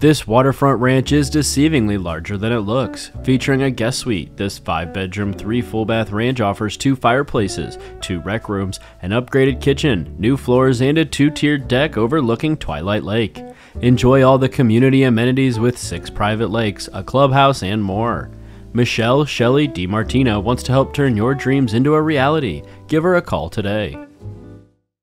This waterfront ranch is deceivingly larger than it looks. Featuring a guest suite, this 5-bedroom, 3 full-bath ranch offers 2 fireplaces, 2 rec rooms, an upgraded kitchen, new floors, and a 2-tiered deck overlooking Twilight Lake. Enjoy all the community amenities with 6 private lakes, a clubhouse, and more. Michele, Shelly, DeMartino wants to help turn your dreams into a reality. Give her a call today.